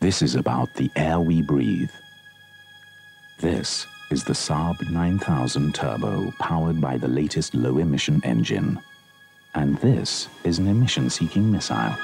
This is about the air we breathe. This is the Saab 9000 Turbo, powered by the latest low-emission engine. And this is an emission-seeking missile.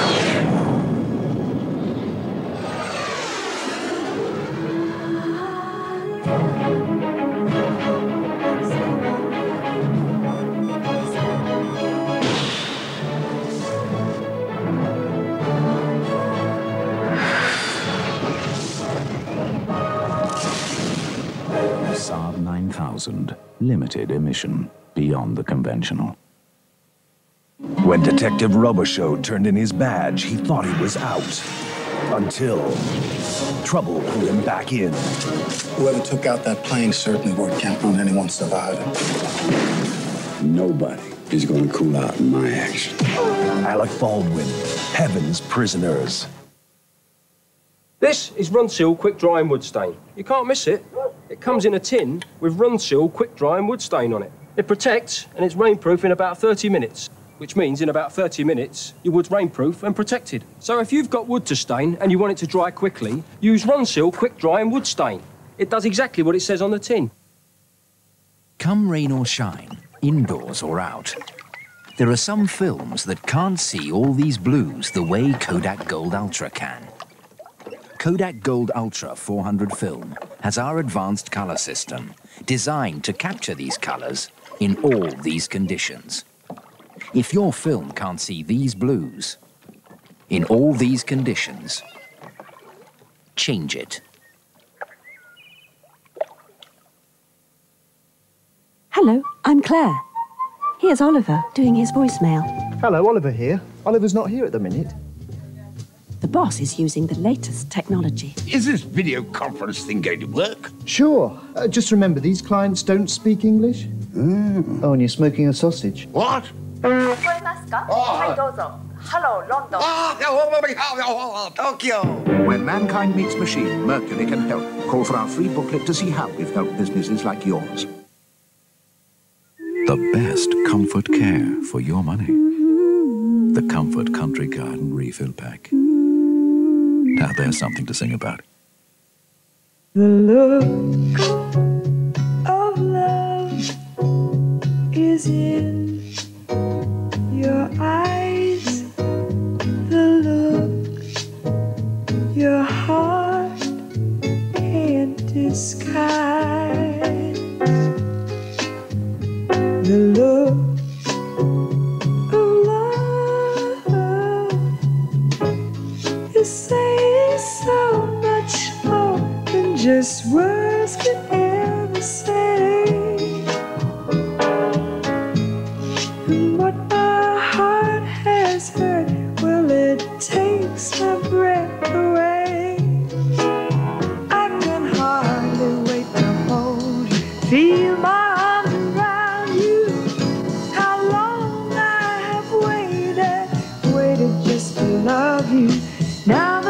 Saab 9000, limited emission, beyond the conventional. When Detective Robichaud turned in his badge, he thought he was out. Until trouble pulled him back in. Whoever took out that plane certainly weren't counting on anyone surviving. Nobody is going to cool out in my action. Alec Baldwin, Heaven's Prisoners. This is Ronseal Quick Drying Woodstain. You can't miss it. It comes in a tin with Ronseal Quick Drying Woodstain on it. It protects and it's rainproof in about 30 minutes, which means in about 30 minutes, your wood's rainproof and protected. So if you've got wood to stain and you want it to dry quickly, use Ronseal Quick Drying Woodstain. It does exactly what it says on the tin. Come rain or shine, indoors or out, there are some films that can't see all these blues the way Kodak Gold Ultra can. Kodak Gold Ultra 400 film has our advanced color system designed to capture these colors in all these conditions. If your film can't see these blues in all these conditions, change it. Hello, I'm Claire. Here's Oliver doing his voicemail. Hello, Oliver here. Oliver's not here at the minute. The boss is using the latest technology. Is this video conference thing going to work? Sure. Just remember, these clients don't speak English. Oh, and you're smoking a sausage. What? Hello, London. Tokyo. When mankind meets machine, Mercury can help. Call for our free booklet to see how we've helped businesses like yours. The best comfort care for your money. The Comfort Country Garden Refill Pack. Now there's something to sing about. The look of love is in your eyes. The look your heart can't disguise. The look of love is saying so much more than just words could ever say. And what my heart has heard, well, it takes my breath away. I can hardly wait to hold you, feel my arms around you. How long I have waited just to love you. Now